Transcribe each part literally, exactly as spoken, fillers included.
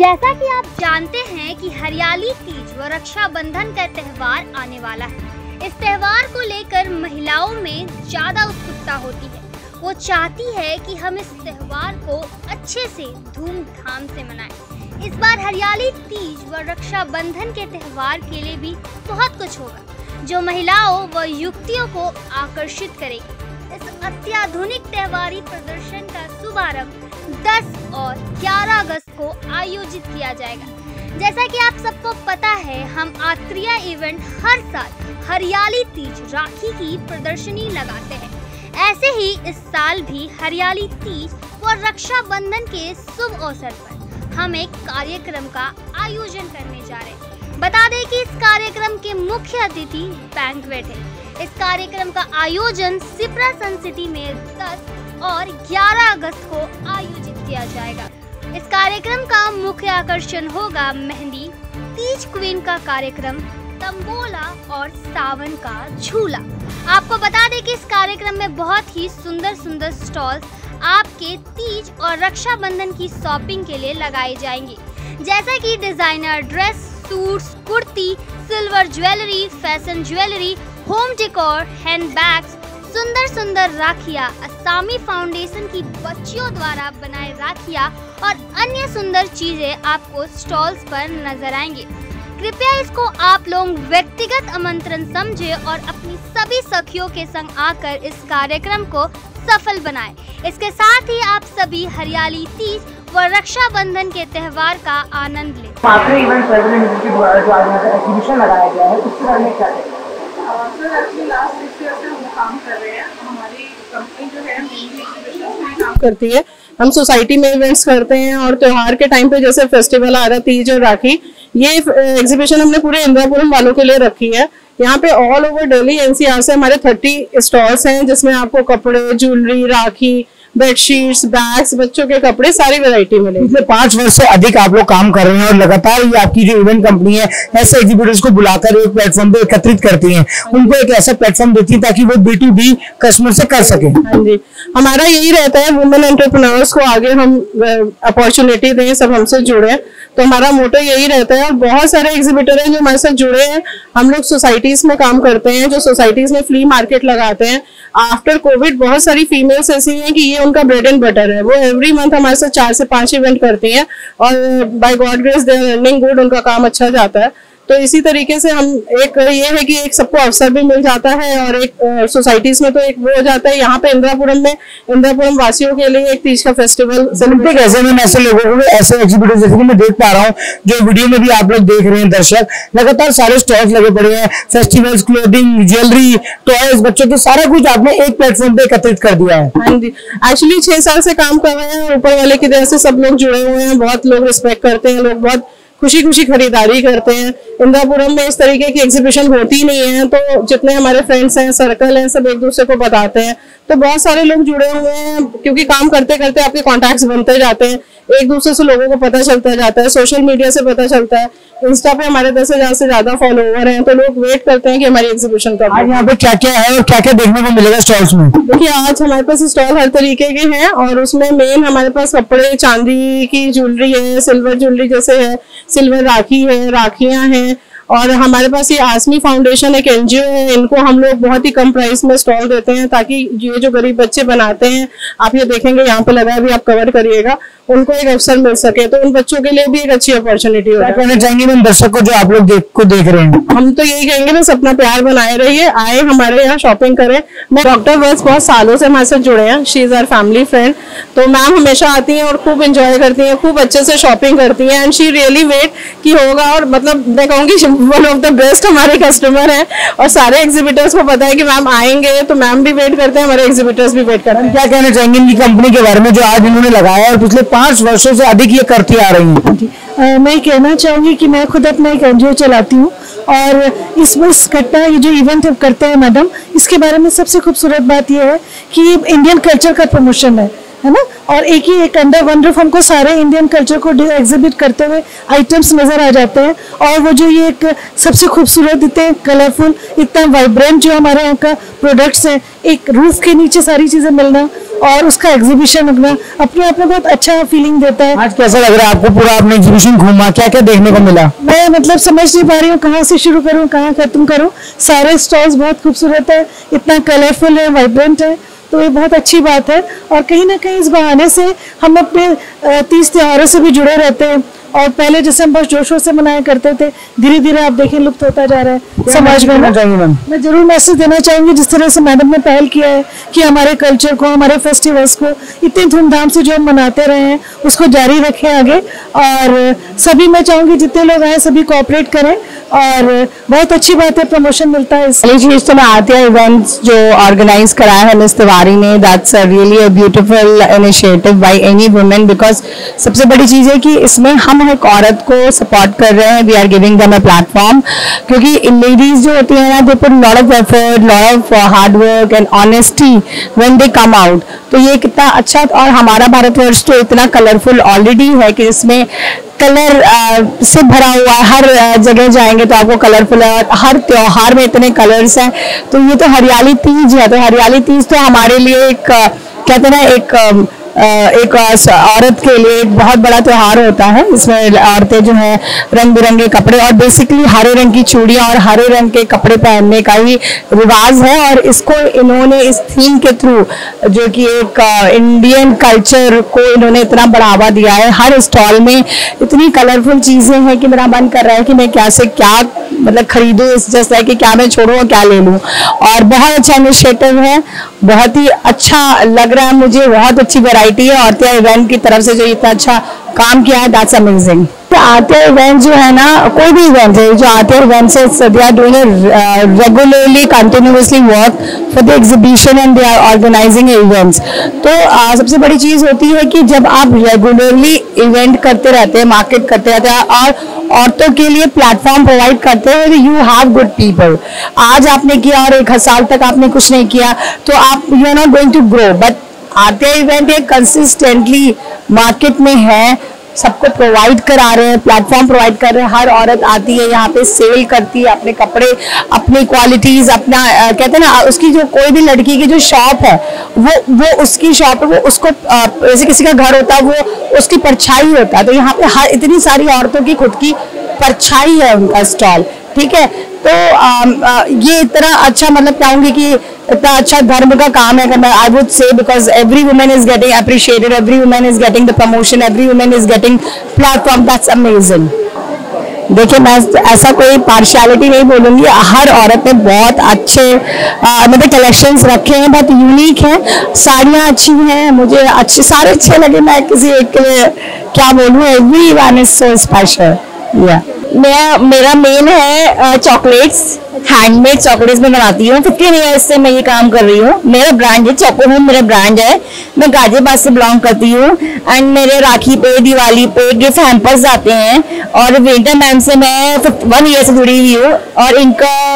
जैसा कि आप जानते हैं कि हरियाली तीज व रक्षाबंधन का त्योहार आने वाला है। इस त्योहार को लेकर महिलाओं में ज्यादा उत्सुकता होती है। वो चाहती है कि हम इस त्योहार को अच्छे से धूमधाम से मनाएं। इस बार हरियाली तीज व रक्षाबंधन के त्योहार के लिए भी बहुत कुछ होगा जो महिलाओं व युवतियों को आकर्षित करेगी। इस अत्याधुनिक त्योहारी प्रदर्शन का शुभारंभ दस और ग्यारह अगस्त को आयोजित किया जाएगा। जैसा कि आप सबको पता है, हम आत्रिया इवेंट हर साल हरियाली तीज राखी की प्रदर्शनी लगाते हैं। ऐसे ही इस साल भी हरियाली तीज व रक्षाबंधन के शुभ अवसर पर हम एक कार्यक्रम का आयोजन करने जा रहे हैं। बता दें कि इस कार्यक्रम के मुख्य अतिथि बैंक्वेट है। इस कार्यक्रम का आयोजन सिप्रा सन सिटी में दस और ग्यारह अगस्त को आयोजित किया जाएगा। इस कार्यक्रम का मुख्य आकर्षण होगा मेहंदी, तीज क्वीन का कार्यक्रम, तंबोला और सावन का झूला। आपको बता दें कि इस कार्यक्रम में बहुत ही सुंदर सुंदर स्टॉल्स आपके तीज और रक्षाबंधन की शॉपिंग के लिए लगाए जाएंगे, जैसा कि designer dress, suits, kurti, silver jewellery, fashion jewellery, home decor, handbags, सुंदर सुंदर राखियाँ, असमी फाउंडेशन की बच्चियों द्वारा बनाए राखियाँ और अन्य सुंदर चीजें आपको स्टॉल्स पर नजर आएंगे। कृपया इसको आप लोग व्यक्तिगत आमंत्रण समझे और अपनी सभी सखियों के संग आकर इस कार्यक्रम को सफल बनाएं। इसके साथ ही आप सभी हरियाली तीज व रक्षाबंधन के त्योहार का आनंद लें। इवेंट प्रेसिडेंट के द्वारा जो आज यहाँ पे एग्जीबिशन लगाया गया है, उसके बारे में क्या कहेंगे? Sir actually last six year से हम काम कर रहे हैं। हमारी कंपनी जो है मेनली एग्जीबिशन में काम करती है। हम सोसाइटी में इवेंट्स करते हैं और त्योहार के टाइम पे जैसे फेस्टिवल आ रहा, तीज और राखी, ये एग्जीबिशन हमने पूरे इंदिरापुरम वालों के लिए रखी है। यहाँ पे ऑल ओवर दिल्ली एनसीआर से हमारे थर्टी स्टॉल्स हैं, जिसमें आपको कपड़े, ज्वेलरी, राखी, बेडशीट्स, बैग्स, बच्चों के कपड़े, सारी वैरायटी मिलेगी। पिछले पांच वर्ष से अधिक आप लोग काम कर रहे हैं और लगातार ये आपकी जो इवेंट कंपनी है ऐसे एग्जीबिटर्स को बुलाकर एक प्लेटफॉर्म पे एकत्रित करती हैं, उनको एक ऐसा प्लेटफॉर्म देती है ताकि वो बी टू बी कस्टमर से कर सके। हाँ जी, हमारा यही रहता है, वुमेन एंटरप्रेन्योर्स को आगे हम अपॉर्चुनिटी दें, सब हमसे जुड़े, तो हमारा मोटो यही रहता है। और बहुत सारे एग्जीबिटर हैं जो हमारे साथ जुड़े हैं। हम लोग सोसाइटीज में काम करते हैं, जो सोसाइटीज में फ्ली मार्केट लगाते हैं। आफ्टर कोविड बहुत सारी फीमेल्स ऐसी हैं कि ये उनका ब्रेड एंड बटर है। वो एवरी मंथ हमारे साथ चार से पांच इवेंट करती हैं और by God grace they are earning good, उनका काम अच्छा जाता है। तो इसी तरीके से हम एक ये है कि एक सबको अवसर भी मिल जाता है और एक सोसाइटीज में तो एक वो हो जाता है। यहाँ पे इंदिरापुरम में इंदिरापुरम वासियों के लिए एक तीज का फेस्टिवल सेलिब्रेट ऐसे में ऐसे लोगों को ऐसे एग्जीबिटर जैसे कि मैं देख पा रहा हूँ, जो वीडियो में भी आप लोग देख रहे हैं दर्शक, लगातार सारे स्टॉल्स लगे पड़े हैं, फेस्टिवल्स, क्लोथिंग, ज्वेलरी, टॉयज, बच्चों के सारा कुछ आपने एक प्लेटफॉर्म पे एकत्रित कर दिया है। हाँ जी, एक्चुअली छह साल से काम कर रहे हैं और ऊपर वाले की तरह से सब लोग जुड़े हुए हैं। बहुत लोग रिस्पेक्ट करते हैं, लोग बहुत खुशी खुशी खरीदारी करते हैं। इंदिरापुरम में इस तरीके की एग्जीबिशन होती नहीं है, तो जितने हमारे फ्रेंड्स हैं, सर्कल हैं, सब एक दूसरे को बताते हैं। तो बहुत सारे लोग जुड़े हुए हैं, क्योंकि काम करते करते आपके कॉन्टैक्ट्स बनते जाते हैं, एक दूसरे से लोगों को पता चलता जाता है, सोशल मीडिया से पता चलता है। इंस्टा पे हमारे दस हजार से ज्यादा फॉलोवर हैं, तो लोग वेट करते हैं कि हमारी एग्जीबिशन कब। आज यहाँ पे क्या क्या है और क्या क्या देखने को मिलेगा स्टॉल्स में? देखिए, आज हमारे पास स्टॉल हर तरीके के हैं और उसमें मेन हमारे पास कपड़े, चांदी की ज्वेलरी है, सिल्वर ज्वेलरी जैसे है, सिल्वर राखी है, राखियां हैं, और हमारे पास ये आसमी फाउंडेशन एक एनजीओ है। इनको हम लोग बहुत ही कम प्राइस में स्टॉल देते हैं ताकि ये जो गरीब बच्चे बनाते हैं, आप ये देखेंगे यहाँ पे लगा है, भी आप कवर करिएगा, उनको एक अवसर मिल सके, तो उन बच्चों के लिए भी एक अच्छी अपॉर्चुनिटी हो। क्या कहना चाहेंगे हम दर्शक को जो आप लोग देख को देख रहे हैं? हम तो यही कहेंगे, बस अपना प्यार बनाए रहिए, आए हमारे यहाँ शॉपिंग करें। मैं डॉक्टर वर्स बहुत सालों से हमारे साथ जुड़े हैं, she is our family friend. तो मैम हमेशा आती हैं और खूब एंजॉय करती हैं, खूब अच्छे से शॉपिंग करती हैं, एंड शी रियली वेट कि होगा। और मतलब मैं कहूँगी वन ऑफ द बेस्ट हमारे कस्टमर हैं और सारे एग्जीबिटर्स को पता है कि मैम आएंगे, तो मैम भी वेट करते हैं, हमारे एग्जीबिटर्स भी वेट करते हैं। क्या कहना चाहेंगे इनकी कंपनी के बारे में जो आज इन्होंने लगाया और पिछले पांच वर्षों से अधिक ये करती आ रही है? मैं कहना चाहूंगी कि मैं खुद अपना एक एनजीओ चलाती हूँ और इस इस घटना ये जो इवेंट करते हैं मैडम, इसके बारे में सबसे खूबसूरत बात यह है कि ये इंडियन कल्चर का प्रमोशन है है ना। और एक ही एक अंडर वन रूफ हमको सारे इंडियन कल्चर को एग्जिबिट करते हुए आइटम्स नजर आ जाते हैं। और वो जो ये एक सबसे खूबसूरत, इतने कलरफुल, इतना वाइब्रेंट जो हमारे यहाँ का प्रोडक्ट्स हैं, एक रूफ के नीचे सारी चीजें मिलना और उसका एग्जीबिशन अपना अपने आप में बहुत अच्छा फीलिंग देता है। आज कैसा लग रहा है आपको? पूरा आपने एग्जीबिशन घूमा, क्या क्या देखने को मिला? मैं मतलब समझ नहीं पा रही हूँ कहाँ से शुरू करूँ कहाँ खत्म करूँ। सारे स्टॉल्स बहुत खूबसूरत है, इतना कलरफुल है, वाइब्रेंट है, तो ये बहुत अच्छी बात है। और कहीं ना कहीं इस बहाने से हम अपने तीज त्योहारों से भी जुड़े रहते हैं, और पहले जैसे हम बहुत जोशों से मनाया करते थे, धीरे धीरे आप देखें लुप्त होता जा रहा है समाज में। मैं जरूर मैसेज देना चाहूंगी, जिस तरह से मैडम ने पहल किया है कि हमारे कल्चर को, हमारे फेस्टिवल्स को इतनी धूमधाम से जो हम मनाते रहे हैं उसको जारी रखें आगे। और सभी मैं चाहूंगी जितने लोग आए सभी कोऑपरेट करें, और बहुत अच्छी बात है, प्रमोशन मिलता है। पहली चीज तो मैं आतिया इवेंट्स जो ऑर्गेनाइज कराया है मिस तिवारी ने, that's a really a beautiful initiative by any women, because सबसे बड़ी चीज है कि इसमें हम एक औरत को सपोर्ट कर रहे हैं, we are giving them a platform, क्योंकि लेडीज जो होती है ना, they put lot of effort, lot of hard work and honesty when they come out. तो ये कितना अच्छा, और हमारा भारतवर्ष तो इतना कलरफुल ऑलरेडी है कि इसमें कलर uh, से भरा हुआ है, हर uh, जगह जाएंगे तो आपको कलरफुल है, और हर त्योहार में इतने कलर्स हैं। तो ये तो हरियाली तीज है, तो हरियाली तीज तो हमारे लिए एक uh, कहते हैं ना एक uh, एक औरत के लिए एक बहुत बड़ा त्योहार होता है। इसमें औरतें जो है रंग बिरंगे कपड़े और बेसिकली हरे रंग की चूड़ियां और हरे रंग के कपड़े पहनने का ही रिवाज है, और इसको इन्होंने इस थीम के थ्रू जो कि एक इंडियन कल्चर को इन्होंने इतना बढ़ावा दिया है। हर स्टॉल में इतनी कलरफुल चीजें हैं कि मेरा मन कर रहा है कि मैं क्या से क्या मतलब खरीदूं, इस जैसा है कि क्या मैं छोड़ूं और क्या ले लूं। और बहुत अच्छा इनिशिएटिव है, बहुत ही अच्छा लग रहा है मुझे, बहुत अच्छी वैरायटी है। आतिया इवेंट की तरफ से जो इतना अच्छा काम किया है, दैट्स अमेजिंग। आतिया इवेंट जो है ना, कोई भी इवेंट है, जो आतिया इवेंट से they are doing regularly continuously work for the exhibition and they are organising events. तो uh, सबसे बड़ी चीज होती है कि जब आप रेगुलरली इवेंट करते रहते हैं, मार्केट करते रहते हैं और औरतों के लिए प्लेटफॉर्म प्रोवाइड करते हैं, यू हैव गुड पीपल। आज आपने किया और एक साल तक आपने कुछ नहीं किया तो आप you are not going to grow, but Aatiya event एक कंसिस्टेंटली मार्केट में है, सबको प्रोवाइड करा रहे हैं, प्लेटफॉर्म प्रोवाइड कर रहे हैं। हर औरत आती है यहाँ पे, सेल करती है अपने कपड़े, अपनी क्वालिटीज, अपना आ, कहते हैं ना, उसकी जो कोई भी लड़की की जो शॉप है वो वो उसकी शॉप है, वो उसको जैसे किसी का घर होता है वो उसकी परछाई होता है। तो यहाँ पे हर इतनी सारी औरतों की खुद की परछाई है उनका स्टॉल, ठीक है। तो आ, आ, ये इतना अच्छा, मतलब चाहूंगी कि इतना अच्छा धर्म का काम है करना, I would say, because every women is getting appreciated, every women is getting the promotion, every women is getting platform, that's amazing. देखिए, मैं ऐसा कोई पार्शियलिटी नहीं बोलूंगी, हर औरत ने बहुत अच्छे मतलब कलेक्शंस रखे हैं, बहुत यूनिक हैं, साड़ियाँ अच्छी हैं, मुझे अच्छे सारे अच्छे लगे, मैं किसी एक के लिए क्या बोलूँ, every one is so special. या मैं मेरा मेन है चॉकलेट्स, हैंडमेड चॉकलेट्स में बनाती हूँ, फिफ्टीन ईयर्स से मैं ये काम कर रही हूँ। मेरा ब्रांड है चोको होम, मेरा ब्रांड है, मैं गाजियाबाद से बिलोंग करती हूँ। एंड मेरे राखी पे, दिवाली पे गिफ्ट हैम्पर्स आते हैं, और विंटर मैम से मैं वन ईयर से जुड़ी हुई हूँ, और इनका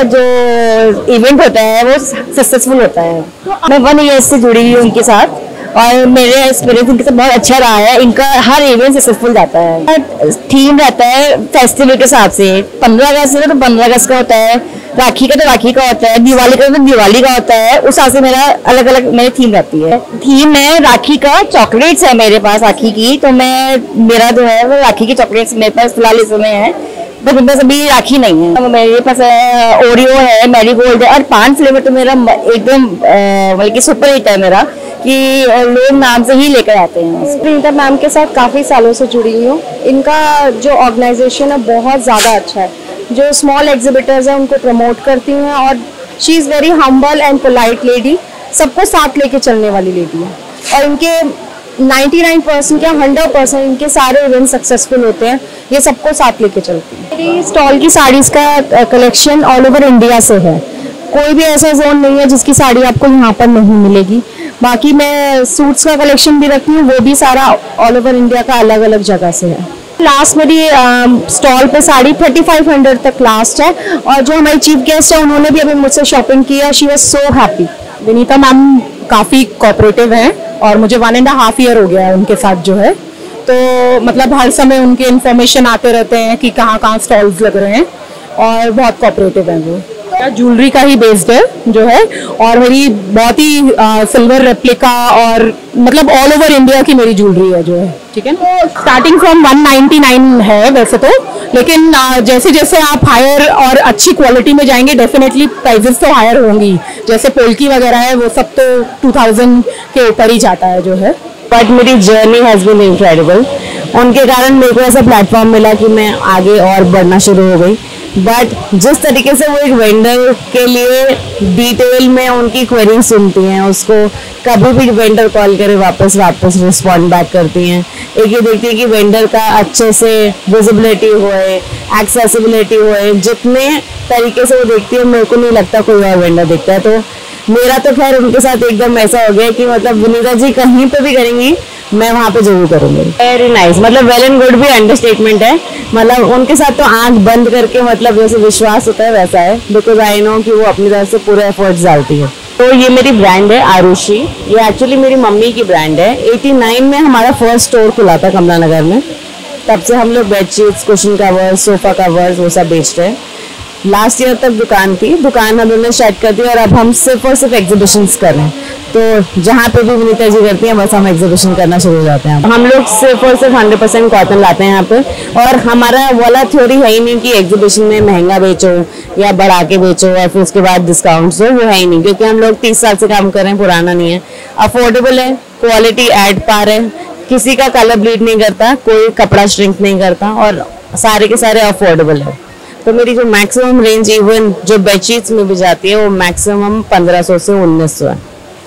जो इवेंट होता है वो सक्सेसफुल होता है। मैं वन ईयर से जुड़ी हुई हूँ उनके साथ, और मेरे एक्सपीरियंस इनके साथ बहुत अच्छा रहा है। इनका हर इवेंट सक्सेसफुल जाता है। थीम रहता है फेस्टिवल के हिसाब से, पंद्रह अगस्त है तो पंद्रह अगस्त का होता है, राखी का तो राखी का होता है, दिवाली का तो दिवाली का होता है, उस हिसाब से मेरा अलग अलग मेरी थीम रहती है। थीम है राखी का, चॉकलेट्स है मेरे पास राखी की, तो मैं मेरा जो है वो राखी की चॉकलेट्स मेरे पास फिलहाल इस समय है, बट मेरे पास अभी राखी नहीं है। मेरे पास ओरियो है, मैरीगोल्ड है, और पान फ्लेवर तो मेरा एकदम मतलब कि सुपर हिट है मेरा, कि लोग नाम से ही लेकर आते हैं। प्रिंटर मैम के साथ काफ़ी सालों से जुड़ी हुई हूँ। इनका जो ऑर्गेनाइजेशन है बहुत ज़्यादा अच्छा है, जो स्मॉल एग्जिबिटर्स हैं उनको प्रमोट करती हैं, और she is very humble and polite lady, सबको साथ लेके चलने वाली लेडी है। और इनके निन्यानवे परसेंट या हंड्रेड परसेंट इनके सारे इवेंट सक्सेसफुल होते हैं, ये सबको साथ लेके चलती हैं। मेरी स्टॉल की साड़ीज़ का कलेक्शन ऑल ओवर इंडिया से है, कोई भी ऐसा जोन नहीं है जिसकी साड़ी आपको यहाँ पर नहीं मिलेगी। बाकी मैं सूट्स का कलेक्शन भी रखती हूँ, वो भी सारा ऑल ओवर इंडिया का अलग अलग जगह से है। लास्ट मेरी स्टॉल पे साड़ी थर्टी फाइव हंड्रेड तक लास्ट है, और जो हमारी चीफ गेस्ट है उन्होंने भी अभी मुझसे शॉपिंग किया, she was so happy. Vinita ma'am काफ़ी कोऑपरेटिव हैं, और मुझे वन एंड हाफ ईयर हो गया है उनके साथ जो है, तो मतलब हर समय उनके इन्फॉर्मेशन आते रहते हैं कि कहाँ कहाँ स्टॉल्स लग रहे हैं, और बहुत कोऑपरेटिव हैं वो। तो ज्वेलरी का ही बेस्ड है जो है, और मेरी बहुत ही सिल्वर रेप्लिका और मतलब ऑल ओवर इंडिया की मेरी ज्वेलरी है जो है, ठीक है। तो starting from one ninety nine है वैसे तो, लेकिन uh, जैसे जैसे आप हायर और अच्छी क्वालिटी में जाएंगे डेफिनेटली प्राइजेस तो हायर होंगी। जैसे पोल्की वगैरह है वो सब तो टू थाउजेंड के ऊपर ही जाता है जो है। बट मेरी जर्नी हैज़ बीन इनक्रेडिबल। उनके कारण मेरे को ऐसा प्लेटफॉर्म मिला कि मैं आगे और बढ़ना शुरू हो गई। बट जिस तरीके से वो एक वेंडर के लिए डिटेल में उनकी क्वेरी सुनती हैं, उसको कभी भी वेंडर कॉल करे वापस वापस रिस्पॉन्ड बैक करती हैं। एक ये देखती है कि वेंडर का अच्छे से विजिबिलिटी होए, एक्सेसिबिलिटी होए, जितने तरीके से वो देखती है मेरे को नहीं लगता कोई और वेंडर देखता है। तो मेरा तो खैर उनके साथ एकदम ऐसा हो गया कि मतलब विनीता जी कहीं पे भी करेंगी मैं वहाँ पे जरूर करूँगी। वेरी नाइस, मतलब वेल एंड गुड भी अंडरस्टेटमेंट है। मतलब उनके साथ तो आंख बंद करके मतलब जैसे विश्वास होता है वैसा है, बिकॉज आई नो कि वो अपनी तरफ से पूरे एफर्ट्स डालती है। तो ये मेरी ब्रांड है आरुषि, ये एक्चुअली मेरी मम्मी की ब्रांड है। एटी नाइन में हमारा फर्स्ट स्टोर खुला था कमला नगर में, तब से हम लोग bedsheets, cushion covers, sofa covers वो सब बेचते हैं। लास्ट ईयर तक दुकान थी, दुकान हम लोग ने शट कर दी और अब हम सिर्फ और सिर्फ एग्जीबिशंस कर रहे हैं। तो जहाँ पे भी विनीता जी करती हैं बस हम एग्जीबिशन करना शुरू हो जाते हैं। हम लोग सिर्फ और सिर्फ हंड्रेड परसेंट कॉटन लाते हैं यहाँ पे, और हमारा वाला थ्योरी है ही नहीं कि एग्जीबिशन में महंगा बेचो या बढ़ा के बेचो या फिर उसके बाद डिस्काउंट्स हो, वो है ही नहीं। क्योंकि हम लोग तीस साल से काम कर रहे हैं, पुराना नहीं है, अफोर्डेबल है, क्वालिटी एड पार है, किसी का कलर ब्लीड नहीं करता, कोई कपड़ा श्रिंक नहीं करता, और सारे के सारे अफोर्डेबल है। तो मेरी जो मैक्सिमम रेंज इवन जो बेडशीट्स में भी जाती है वो मैक्सिमम पंद्रह सौ से उन्नीस सौ है,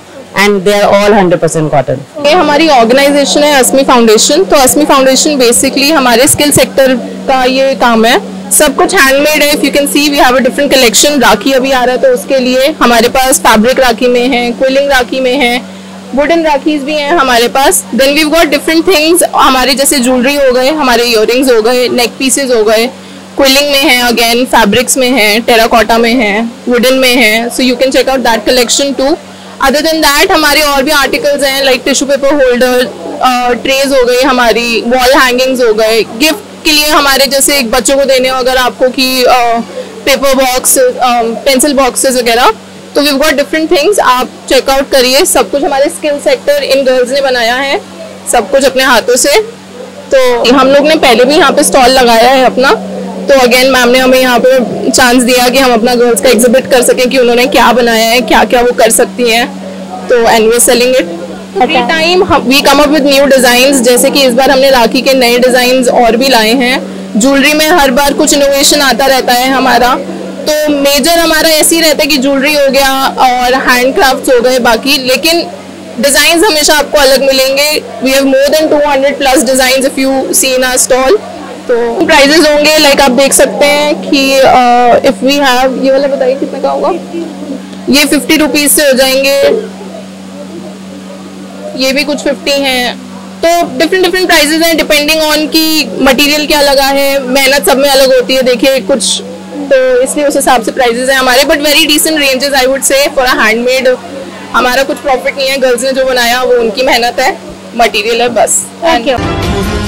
and they are all hundred percent cotton. ये हमारी ऑर्गेनाइजेशन है अस्मी फाउंडेशन। तो अस्मी फाउंडेशन बेसिकली हमारे स्किल सेक्टर का ये काम है। सब कुछ हैंडमेड है। If you can see we have a different collection. Rakhi अभी आ रहा है तो उसके लिए हमारे पास फैब्रिक राखी में है, क्विलिंग राखी में है, वुडन राखीज भी हैं हमारे पास। Then we got different things, हमारे जैसे ज्वेलरी हो गए, हमारे इयररिंग्स हो गए, नेक पीसेज हो गए, क्विलिंग में है, अगेन फैब्रिक्स में है, टेराकोटा में है, वुडन में है। So you can check out that collection too. Other than that हमारे और भी आर्टिकल्स हैं like tissue paper holder, trays हो गई, हमारी वॉल हैंगिंग्स हो गए, गिफ्ट के लिए हमारे जैसे एक बच्चों को देने हो अगर आपको कि पेपर बॉक्स, पेंसिल बॉक्सेस वगैरह। तो वी गॉट डिफरेंट थिंग्स, आप चेकआउट करिए। सब कुछ हमारे स्किल सेक्टर इन गर्ल्स ने बनाया है, सब कुछ अपने हाथों से। तो हम लोग ने पहले भी यहाँ पे स्टॉल लगाया है अपना। तो अगेन मैम ने हमें यहाँ पे चांस दिया कि हम अपना गर्ल्स का एग्जिबिट कर सकें कि उन्होंने क्या बनाया है, क्या क्या वो कर सकती हैं। तो and we selling it every time. We come up with new designs, जैसे कि इस बार हमने राखी के नए डिजाइंस और भी लाए हैं। ज्वेलरी में हर बार कुछ इनोवेशन आता रहता है हमारा। तो मेजर हमारा ऐसे ही रहता है कि ज्वेलरी हो गया और हैंडक्राफ्ट्स हो गए बाकी, लेकिन डिजाइन्स हमेशा आपको अलग मिलेंगे। We have more than two hundred plus designs if you see in our stall. तो प्राइजेस होंगे लाइक आप देख सकते हैं कि इफ वी हैव, ये वाला बताइए कितने का होगा। ये फिफ्टी रुपीज से हो जाएंगे, ये भी कुछ फिफ्टी हैं। तो डिफरेंट डिफरेंट प्राइजेस हैं डिपेंडिंग ऑन कि मटेरियल क्या लगा है, मेहनत सब में अलग होती है देखिए कुछ, तो इसलिए उस हिसाब से प्राइजेस हैं हमारे। But very decent ranges I would say for a handmade. हमारा कुछ प्रॉफिट नहीं है, गर्ल्स ने जो बनाया वो उनकी मेहनत है, मटेरियल है बस। Thank you.